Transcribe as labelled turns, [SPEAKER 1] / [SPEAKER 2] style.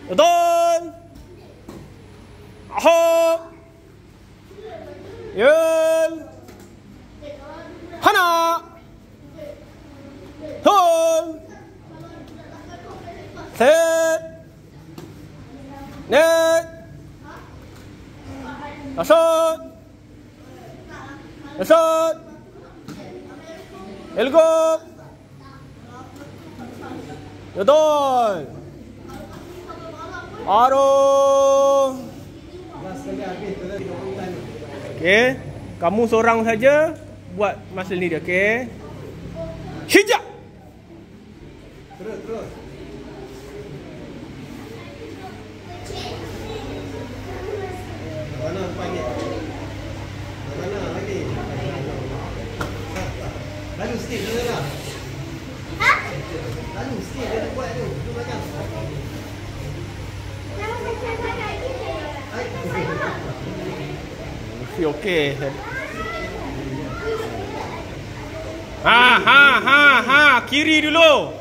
[SPEAKER 1] Betul. Hop. Yel. Hana. Hold. Set. Net. Shot. Shot. Elgo. Betul. Aduh. Okey, kamu seorang saja buat masa ni dia, okey? Hijab.
[SPEAKER 2] Terus. Mana panggil? Mana lagi? Lalu sikit dulu lah. Ha? Lalu sikit dia nak buat tu. Tu belakang.
[SPEAKER 1] Okey. Ha, kiri dulu.